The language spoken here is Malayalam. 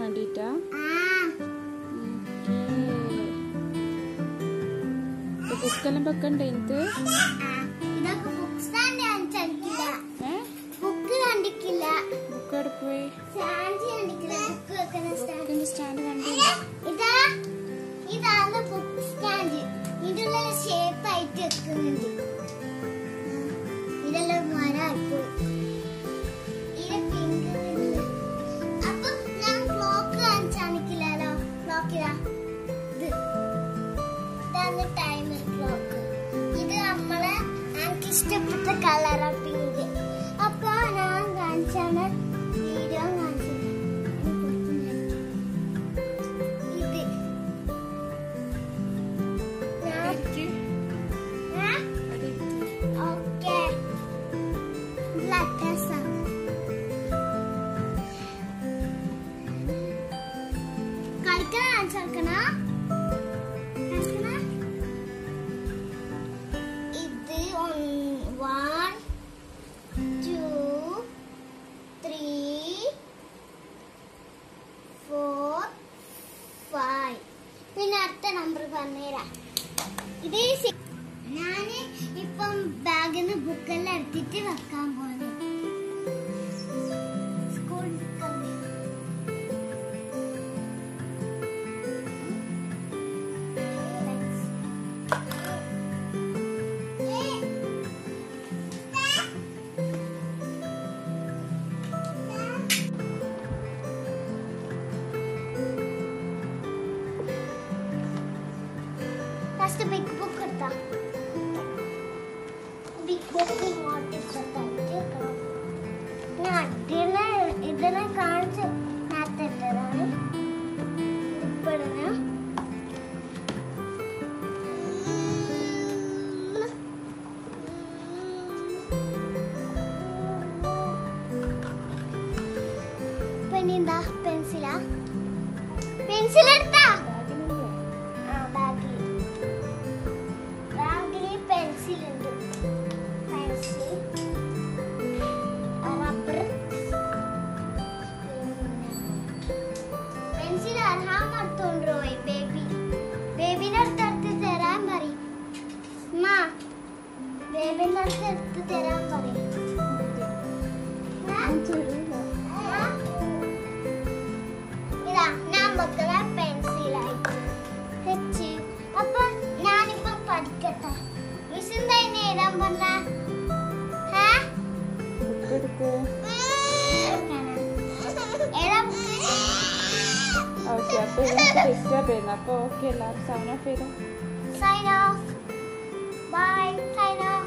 വേണ്ടിട്ടാ? ബുക്കെല്ലാം വെക്കണ്ടേ ഇത്? ബുക്ക് എവിടെ പോയി? ബുക്കിന്റെ സ്റ്റാൻഡ് കണ്ടില്ല. ഇതാണ് ബുക്ക് സ്റ്റാൻഡ്. ഇതിലുള്ള ഷേപ്പ് ആയിട്ട് വെക്കുന്നുണ്ട്. ഇതെല്ലാം മരമായിപ്പോയി. അപ്പൊ ഞാൻ ക്ലോക്ക് കാണിച്ചാണിക്കില്ലല്ലോ. ക്ലോക്കിലാ ഇതാണ് ടൈമർ ക്ലോക്ക്. ഇത് നമ്മളെ എനിക്ക് ഇഷ്ടപ്പെട്ട കളറാ പിങ്ക്. അപ്പൊ ഞാൻ കാണിച്ചാണ് വീഡിയോ കാണിച്ചത്. ഇത് 1 2 3 4 5. പിന്നെ അടുത്ത നമ്പർ പറഞ്ഞുതരാം. ഇത് ഞാന് ഇപ്പം ബാഗിൽ നിന്ന് ബുക്കെല്ലാം എടുത്തിട്ട് വെക്കാൻ പോകുന്നു. ബിഗ് ബുക്ക് എടുത്താ ബിഗ് ബുക്ക് ഇതിനെ കാണിച്ച് നേരത്തെതാണ് ഇപ്പോഴാണ്. പിന്നെ എന്താ പെൻസിലാ? പെൻസിൽ എടുത്താ? അപ്പൊ ഞാനിപ്പം പഠിക്കട്ടെ. മിസ് എന്താ ഇനി എഴുതാൻ പറഞ്ഞ? ഓക്കെ, അപ്പൊ ഡിസ്റ്റർബ് ചെയ്യുന്നു. അപ്പൊ ഓക്കെ, എല്ലാവരും സൈൻ ഓഫ് ചെയ്തോ. Sign off. Bye. Sign off.